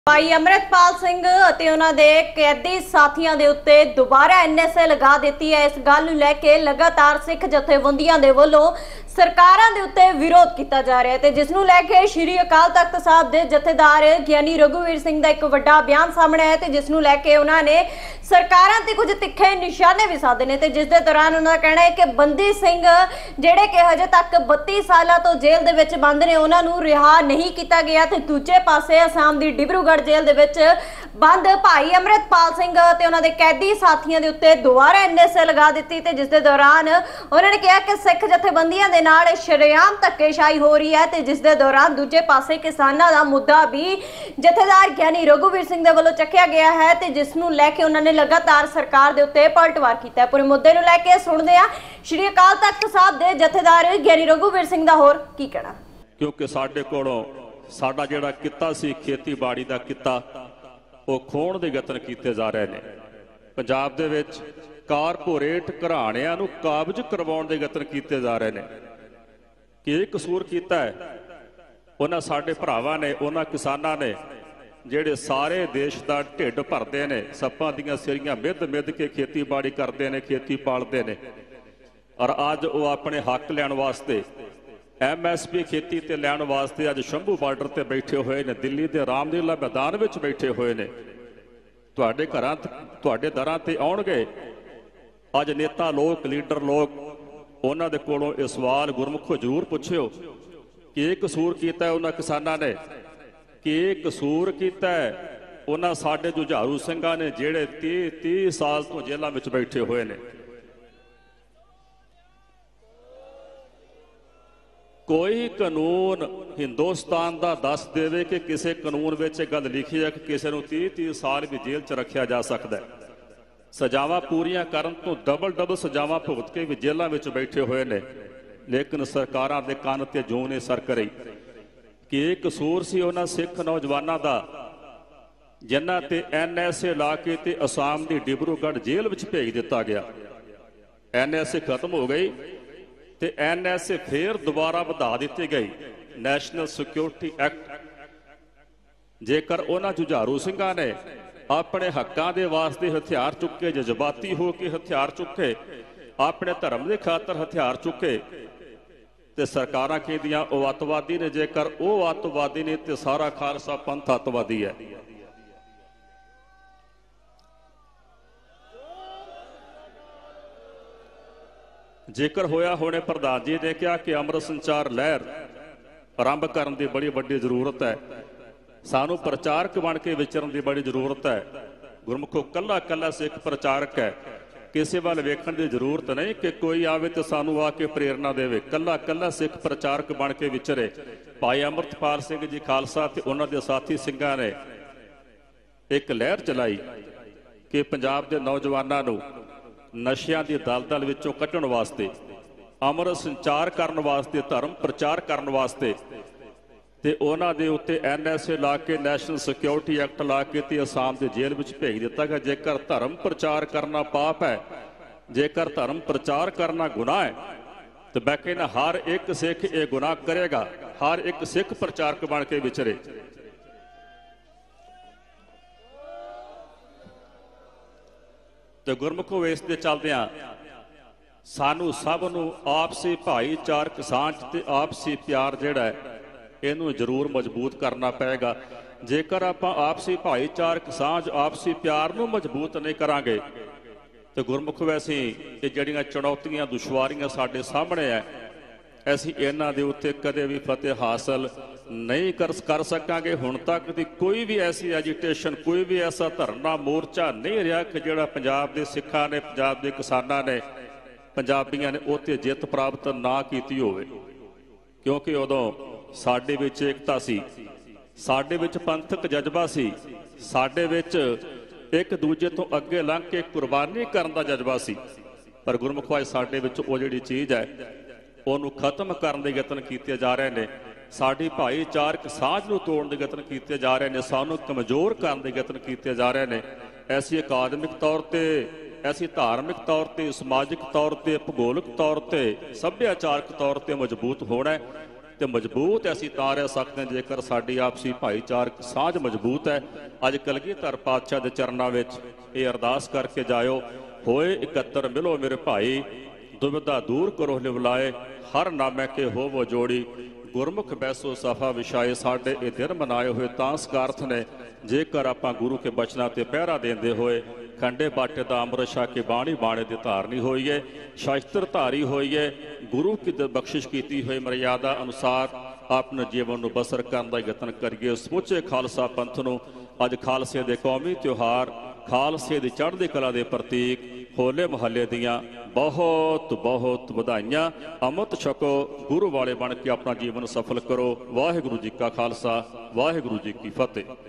ਭਾਈ ਅਮਰਿਤਪਾਲ ਸਿੰਘ ਅਤੇ ਉਹਨਾਂ ਦੇ ਕੈਦੀ ਸਾਥੀਆਂ ਦੇ ਉੱਤੇ ਦੁਬਾਰਾ ਐਨਐਸਏ ਲਗਾ ਦਿੱਤੀ ਹੈ। ਇਸ ਗੱਲ ਨੂੰ ਲੈ ਕੇ ਲਗਾਤਾਰ ਸਿੱਖ ਜਥੇਬੰਦੀਆਂ ਦੇ ਵੱਲੋਂ ਸਰਕਾਰਾਂ ਦੇ ਉੱਤੇ ਵਿਰੋਧ ਕੀਤਾ ਜਾ ਰਿਹਾ ਹੈ ਤੇ ਜਿਸ ਨੂੰ ਲੈ ਕੇ ਸ਼੍ਰੀ ਅਕਾਲ ਤਖਤ ਸਾਹਿਬ ਦੇ ਜਥੇਦਾਰ ਗਿਆਨੀ ਰਘੁਵੀਰ ਸਿੰਘ ਦਾ ਇੱਕ ਵੱਡਾ ਬਿਆਨ ਸਾਹਮਣੇ ਆਇਆ ਤੇ ਜਿਸ ਨੂੰ ਲੈ ਕੇ ਉਹਨਾਂ ਨੇ ਸਰਕਾਰਾਂ ਤੇ ਕੁਝ ਤਿੱਖੇ ਨਿਸ਼ਾਨੇ ਵੀ ਸਾਧੇ ਨੇ ਤੇ ਜਿਸ ਦੇ ਦੌਰਾਨ ਉਹਨਾਂ ਦਾ ਕਹਿਣਾ ਹੈ ਕਿ ਬੰਦੀ ਸਿੰਘ ਜਿਹੜੇ ਕਿ ਹਜੇ ਤੱਕ 32 ਸਾਲਾਂ ਤੋਂ ਜੇਲ੍ਹ ਦੇ ਵਿੱਚ ਬੰਦ ਨੇ ਉਹਨਾਂ ਨੂੰ ਰਿਹਾ ਨਹੀਂ ਕੀਤਾ ਗਿਆ ਤੇ ਦੂਜੇ ਪਾਸੇ ਅਸਾਮ ਦੀ ਡਿਬਰੂਗੜ੍ਹ ਜੇਲ੍ਹ ਦੇ ਵਿੱਚ ਬੰਦ ਭਾਈ ਅਮਰਿਤਪਾਲ ਸਿੰਘ ਤੇ ਉਹਨਾਂ ਦੇ ਕੈਦੀ ਸਾਥੀਆਂ ਦੇ ਉੱਤੇ ਦੁਬਾਰਾ ਐਨਐਸਏ ਲਗਾ ਦਿੱਤੀ ਤੇ ਜਿਸ ਦੇ ਦੌਰਾਨ ਉਹਨਾਂ ਨੇ ਕਿਹਾ ਕਿ ਸਿੱਖ ਜਥੇਬੰਦੀਆਂ ਦੇ ਨਾਲ ਸ਼ਰੇਆਮ ਧੱਕੇਸ਼ਾਹੀ ਹੋ ਰਹੀ ਹੈ ਤੇ ਜਿਸ ਦੇ ਦੌਰਾਨ ਦੂਜੇ ਪਾਸੇ ਕਿਸਾਨਾਂ ਦਾ ਮੁੱਦਾ ਵੀ ਜਥੇਦਾਰ ਗਿਆਨੀ ਰਘੁਵੀਰ ਸਿੰਘ ਦੇ ਵੱਲੋਂ ਚੱਕਿਆ ਗਿਆ ਹੈ ਤੇ ਜਿਸ ਨੂੰ ਲੈ ਕੇ ਉਹਨਾਂ ਨੇ ਲਗਾਤਾਰ ਸਰਕਾਰ ਦੇ ਉੱਤੇ ਪਲਟਵਾਰ ਕੀਤਾ ਹੈ। ਪੂਰੇ ਮੁੱਦੇ ਨੂੰ ਲੈ ਕੇ ਸੁਣਦੇ ਆ ਸ਼੍ਰੀ ਅਕਾਲ ਤਖਤ ਸਾਹਿਬ ਦੇ ਜਥੇਦਾਰ ਗਿਆਨੀ ਰਘੁਵੀਰ ਸਿੰਘ ਦਾ ਹੋਰ ਕੀ ਕਹਿਣਾ। ਕਿਉਂਕਿ ਸਾਡੇ ਕੋਲੋਂ ਸਾਡਾ ਜਿਹੜਾ ਕਿੱਤਾ ਸੀ ਖੇਤੀਬਾੜੀ ਦਾ ਕਿੱਤਾ ਉਹ ਖੋਣ ਦੇ ਯਤਨ ਕੀਤੇ ਜਾ ਰਹੇ ਨੇ। ਪੰਜਾਬ ਦੇ ਵਿੱਚ ਕਾਰਪੋਰੇਟ ਘਰਾਣਿਆਂ ਨੂੰ ਕਾਬਜ਼ ਕਰਵਾਉਣ ਦੇ ਯਤਨ ਕੀਤੇ ਜਾ ਰਹੇ ਨੇ। ਕਿ ਇਹ ਕਸੂਰ ਕੀਤਾ ਹੈ ਉਹਨਾਂ ਸਾਡੇ ਭਰਾਵਾਂ ਨੇ, ਉਹਨਾਂ ਕਿਸਾਨਾਂ ਨੇ ਜਿਹੜੇ ਸਾਰੇ ਦੇਸ਼ ਦਾ ਢਿੱਡ ਭਰਦੇ ਨੇ, ਸੱਪਾਂ ਦੀਆਂ ਸਿਰੀਆਂ ਮਿੱਧ ਕੇ ਖੇਤੀਬਾੜੀ ਕਰਦੇ ਨੇ, ਖੇਤੀ ਪਾਲਦੇ ਨੇ ਔਰ ਅੱਜ ਉਹ ਆਪਣੇ ਹੱਕ ਲੈਣ ਵਾਸਤੇ MSP ਖੇਤੀ ਤੇ ਲੈਣ ਵਾਸਤੇ ਅੱਜ ਸ਼ੰਭੂ ਬਾਰਡਰ ਤੇ ਬੈਠੇ ਹੋਏ ਨੇ, ਦਿੱਲੀ ਦੇ ਰਾਮਲੀਲਾ ਮੈਦਾਨ ਵਿੱਚ ਬੈਠੇ ਹੋਏ ਨੇ। ਤੁਹਾਡੇ ਘਰਾਂ ਤੁਹਾਡੇ ਦਰਾਂ ਤੇ ਆਉਣਗੇ ਅੱਜ ਨੇਤਾ ਲੋਕ, ਲੀਡਰ ਲੋਕ, ਉਹਨਾਂ ਦੇ ਕੋਲੋਂ ਇਹ ਸਵਾਲ ਗੁਰਮੁਖੋ ਜ਼ਰੂਰ ਪੁੱਛਿਓ ਕਿ ਇਹ ਕਸੂਰ ਕੀਤਾ ਉਹਨਾਂ ਕਿਸਾਨਾਂ ਨੇ, ਕਿ ਇਹ ਕਸੂਰ ਕੀਤਾ ਉਹਨਾਂ ਸਾਡੇ ਜੁਝਾਰੂ ਸਿੰਘਾਂ ਨੇ ਜਿਹੜੇ 30 ਸਾਲ ਤੋਂ ਜੇਲ੍ਹਾਂ ਵਿੱਚ ਬੈਠੇ ਹੋਏ ਨੇ। ਕੋਈ ਕਾਨੂੰਨ ਹਿੰਦੁਸਤਾਨ ਦਾ ਦੱਸ ਦੇਵੇ ਕਿ ਕਿਸੇ ਕਾਨੂੰਨ ਵਿੱਚ ਇਹ ਗੱਲ ਲਿਖੀ ਹੈ ਕਿ ਕਿਸੇ ਨੂੰ 30 ਸਾਲ ਵੀ ਜੇਲ੍ਹ 'ਚ ਰੱਖਿਆ ਜਾ ਸਕਦਾ ਹੈ। ਸਜ਼ਾਵਾਂ ਪੂਰੀਆਂ ਕਰਨ ਤੋਂ ਡਬਲ ਸਜ਼ਾਵਾਂ ਭੁਗਤ ਕੇ ਵੀ ਜੇਲ੍ਹਾਂ ਵਿੱਚ ਬੈਠੇ ਹੋਏ ਨੇ। ਲੇਕਿਨ ਸਰਕਾਰਾਂ ਦੇ ਕੰਨ ਤੇ ਜੂੰ ਨਹੀਂ ਸਰਕ ਰਹੀ ਕਿ ਇਹ ਕਸੂਰ ਸੀ ਉਹਨਾਂ ਸਿੱਖ ਨੌਜਵਾਨਾਂ ਦਾ ਜਿਨ੍ਹਾਂ ਤੇ NSA ਲਾ ਕੇ ਤੇ ਅਸਾਮ ਦੀ ਡਿਬਰੂਗੜ੍ਹ ਜੇਲ੍ਹ ਵਿੱਚ ਭੇਜ ਦਿੱਤਾ ਗਿਆ। NSA ਖਤਮ ਹੋ ਗਈ ਤੇ NSA ਫੇਰ ਦੁਬਾਰਾ ਵਧਾ ਦਿੱਤੀ ਗਈ, ਨੈਸ਼ਨਲ ਸਿਕਿਉਰਿਟੀ ਐਕਟ। ਜੇਕਰ ਉਹਨਾਂ ਜੁਝਾਰੂ ਸਿੰਘਾਂ ਨੇ ਆਪਣੇ ਹੱਕਾਂ ਦੇ ਵਾਸਤੇ ਹਥਿਆਰ ਚੁੱਕੇ, ਜਜ਼ਬਾਤੀ ਹੋ ਕੇ ਹਥਿਆਰ ਚੁੱਕੇ, ਆਪਣੇ ਧਰਮ ਦੇ ਖਾਤਰ ਹਥਿਆਰ ਚੁੱਕੇ ਤੇ ਸਰਕਾਰਾਂ ਕਹਿੰਦੀਆਂ ਉਹ ਅੱਤਵਾਦੀ ਨੇ। ਜੇਕਰ ਉਹ ਅੱਤਵਾਦੀ ਨੇ ਤੇ ਸਾਰਾ ਖਾਲਸਾ ਪੰਥ ਅੱਤਵਾਦੀ ਹੈ। ਜੇਕਰ ਹੋਇਆ ਹੋਣੇ ਪ੍ਰਧਾਨ ਜੀ ਨੇ ਕਿਹਾ ਕਿ ਅੰਮ੍ਰਿਤ ਸੰਚਾਰ ਲਹਿਰ ਆਰੰਭ ਕਰਨ ਦੀ ਬੜੀ ਵੱਡੀ ਜ਼ਰੂਰਤ ਹੈ, ਸਾਨੂੰ ਪ੍ਰਚਾਰਕ ਬਣ ਕੇ ਵਿਚਰਨ ਦੀ ਬੜੀ ਜ਼ਰੂਰਤ ਹੈ। ਗੁਰਮੁਖੋ ਕੱਲਾ ਸਿੱਖ ਪ੍ਰਚਾਰਕ ਹੈ, ਕਿਸੇ ਵੱਲ ਵੇਖਣ ਦੀ ਜ਼ਰੂਰਤ ਨਹੀਂ ਕਿ ਕੋਈ ਆਵੇ ਤੇ ਸਾਨੂੰ ਆ ਕੇ ਪ੍ਰੇਰਨਾ ਦੇਵੇ। ਕੱਲਾ ਸਿੱਖ ਪ੍ਰਚਾਰਕ ਬਣ ਕੇ ਵਿਚਰੇ। ਭਾਈ ਅਮਰਿਤਪਾਲ ਸਿੰਘ ਜੀ ਖਾਲਸਾ ਤੇ ਉਹਨਾਂ ਦੇ ਸਾਥੀ ਸਿੰਘਾਂ ਨੇ ਇੱਕ ਲਹਿਰ ਚਲਾਈ ਕਿ ਪੰਜਾਬ ਦੇ ਨੌਜਵਾਨਾਂ ਨੂੰ ਨਸ਼ਿਆਂ ਦੀ ਦਲਦਲ ਵਿੱਚੋਂ ਕੱਢਣ ਵਾਸਤੇ, ਅੰਮ੍ਰਿਤ ਸੰਚਾਰ ਕਰਨ ਵਾਸਤੇ, ਧਰਮ ਪ੍ਰਚਾਰ ਕਰਨ ਵਾਸਤੇ ਤੇ ਉਹਨਾਂ ਦੇ ਉੱਤੇ NSA ਲਾ ਕੇ, ਨੈਸ਼ਨਲ ਸਿਕਿਉਰਿਟੀ ਐਕਟ ਲਾ ਕੇ ਤੇ ਅਸਾਮ ਦੇ ਜੇਲ੍ਹ ਵਿੱਚ ਭੇਜ ਦਿੱਤਾ ਗਿਆ। ਜੇਕਰ ਧਰਮ ਪ੍ਰਚਾਰ ਕਰਨਾ ਪਾਪ ਹੈ, ਜੇਕਰ ਧਰਮ ਪ੍ਰਚਾਰ ਕਰਨਾ ਗੁਨਾਹ ਹੈ ਤੇ ਮੈਂ ਕਹਿੰਦਾ ਹਰ ਇੱਕ ਸਿੱਖ ਇਹ ਗੁਨਾਹ ਕਰੇਗਾ। ਹਰ ਇੱਕ ਸਿੱਖ ਪ੍ਰਚਾਰਕ ਬਣ ਕੇ ਵਿਚਰੇ। ਤੇ ਗੁਰਮੁਖੋ ਇਸ ਦੇ ਚੱਲਦਿਆਂ ਸਾਨੂੰ ਸਭ ਨੂੰ ਆਪਸੀ ਭਾਈਚਾਰਕ ਸਾਂਝ ਤੇ ਆਪਸੀ ਪਿਆਰ ਜਿਹੜਾ ਹੈ ਇਹਨੂੰ ਜ਼ਰੂਰ ਮਜ਼ਬੂਤ ਕਰਨਾ ਪਏਗਾ। ਜੇਕਰ ਆਪਾਂ ਆਪਸੀ ਭਾਈਚਾਰਕ ਸਾਂਝ, ਆਪਸੀ ਪਿਆਰ ਨੂੰ ਮਜ਼ਬੂਤ ਨਹੀਂ ਕਰਾਂਗੇ ਤੇ ਗੁਰਮੁਖ ਵੈਸੇ ਇਹ ਜਿਹੜੀਆਂ ਚੁਣੌਤੀਆਂ, ਦੁਸ਼ਵਾਰੀਆਂ ਸਾਡੇ ਸਾਹਮਣੇ ਹੈ, ਅਸੀਂ ਇਹਨਾਂ ਦੇ ਉੱਤੇ ਕਦੇ ਵੀ ਫਤਿਹ ਹਾਸਲ ਨਹੀਂ ਕਰ ਸਕਾਂਗੇ। ਹੁਣ ਤੱਕ ਦੀ ਕੋਈ ਵੀ ਐਸੀ ਐਜੀਟੇਸ਼ਨ, ਕੋਈ ਵੀ ਐਸਾ ਧਰਨਾ, ਮੋਰਚਾ ਨਹੀਂ ਰਿਹਾ ਕਿ ਜਿਹੜਾ ਪੰਜਾਬ ਦੇ ਸਿੱਖਾਂ ਨੇ, ਪੰਜਾਬ ਦੇ ਕਿਸਾਨਾਂ ਨੇ, ਪੰਜਾਬੀਆਂ ਨੇ ਉੱਥੇ ਜਿੱਤ ਪ੍ਰਾਪਤ ਨਾ ਕੀਤੀ ਹੋਵੇ। ਕਿਉਂਕਿ ਉਦੋਂ ਸਾਡੇ ਵਿੱਚ ਏਕਤਾ ਸੀ, ਸਾਡੇ ਵਿੱਚ ਪੰਥਕ ਜਜ਼ਬਾ ਸੀ, ਸਾਡੇ ਵਿੱਚ ਇੱਕ ਦੂਜੇ ਤੋਂ ਅੱਗੇ ਲੰਘ ਕੇ ਕੁਰਬਾਨੀ ਕਰਨ ਦਾ ਜਜ਼ਬਾ ਸੀ। ਪਰ ਗੁਰਮੁਖੋ ਅੱਜ ਸਾਡੇ ਵਿੱਚ ਉਹ ਜਿਹੜੀ ਚੀਜ਼ ਹੈ ਉਹਨੂੰ ਖਤਮ ਕਰਨ ਦੇ ਯਤਨ ਕੀਤੇ ਜਾ ਰਹੇ ਨੇ। ਸਾਡੀ ਭਾਈਚਾਰਕ ਸਾਂਝ ਨੂੰ ਤੋੜਨ ਦੇ ਯਤਨ ਕੀਤੇ ਜਾ ਰਹੇ ਨੇ, ਸਾਨੂੰ ਕਮਜ਼ੋਰ ਕਰਨ ਦੇ ਯਤਨ ਕੀਤੇ ਜਾ ਰਹੇ ਨੇ। ਐਸੀ ਅਕਾਦਮਿਕ ਤੌਰ ਤੇ, ਐਸੀ ਧਾਰਮਿਕ ਤੌਰ ਤੇ, ਸਮਾਜਿਕ ਤੌਰ ਤੇ, ਭੂਗੋਲਿਕ ਤੌਰ ਤੇ, ਸੱਭਿਆਚਾਰਕ ਤੌਰ ਤੇ ਮਜ਼ਬੂਤ ਹੋਣਾ ਤੇ ਮਜ਼ਬੂਤ ਅਸੀਂ ਤਾਂ ਰਹਿ ਸਕਦੇ ਹਾਂ ਜੇਕਰ ਸਾਡੀ ਆਪਸੀ ਭਾਈਚਾਰਕ ਸਾਂਝ ਮਜ਼ਬੂਤ ਹੈ। ਅੱਜ ਕਲਗੀਧਰ ਪਾਤਸ਼ਾਹ ਦੇ ਚਰਨਾਂ ਵਿੱਚ ਇਹ ਅਰਦਾਸ ਕਰਕੇ ਜਾਇਓ, ਹੋਏ ਇਕੱਤਰ ਮਿਲੋ ਮੇਰੇ ਭਾਈ, ਦੁਬਿਧਾ ਦੂਰ ਕਰੋ ਲਿਵਲਾਏ, ਹਰ ਨਾਮੈ ਕੇ ਹੋਵੋ ਜੋੜੀ, ਗੁਰਮੁਖ ਬੈਸੋ ਸਫਾ ਵਿਛਾਏ। ਸਾਡੇ ਇਹ ਦਿਨ ਮਨਾਏ ਹੋਏ ਤਾਂ ਸਕਾਰਥ ਨੇ ਜੇਕਰ ਆਪਾਂ ਗੁਰੂ ਕੇ ਬਚਨਾਂ ਤੇ ਪਹਿਰਾ ਦੇਂਦੇ ਹੋਏ ਖੰਡੇ ਬਾਟੇ ਦਾ ਅੰਮ੍ਰਿਤ ਛਕ ਕੇ ਬਾਣੀ ਬਾਣੇ ਦੀ ਧਾਰਨੀ ਹੋਈਏ, ਸ਼ਾਸਤਰ ਧਾਰੀ ਹੋਈਏ, ਗੁਰੂ ਕੀ ਬਖਸ਼ਿਸ਼ ਕੀਤੀ ਹੋਈ ਮਰਿਆਦਾ ਅਨੁਸਾਰ ਆਪਣੇ ਜੀਵਨ ਨੂੰ ਬਸਰ ਕਰਨ ਦਾ ਯਤਨ ਕਰੀਏ। ਸਮੁੱਚੇ ਖਾਲਸਾ ਪੰਥ ਨੂੰ ਅੱਜ ਖਾਲਸੇ ਦੇ ਕੌਮੀ ਤਿਉਹਾਰ, ਖਾਲਸੇ ਦੀ ਚੜ੍ਹਦੀ ਕਲਾ ਦੇ ਪ੍ਰਤੀਕ ਹੋਲੇ ਮਹੱਲੇ ਦੀਆਂ ਬਹੁਤ ਬਹੁਤ ਵਧਾਈਆਂ। ਅੰਮ੍ਰਿਤ ਛਕੋ, ਗੁਰੂ ਵਾਲੇ ਬਣ ਕੇ ਆਪਣਾ ਜੀਵਨ ਸਫਲ ਕਰੋ। ਵਾਹਿਗੁਰੂ ਜੀ ਕਾ ਖਾਲਸਾ, ਵਾਹਿਗੁਰੂ ਜੀ ਕੀ ਫਤਿਹ।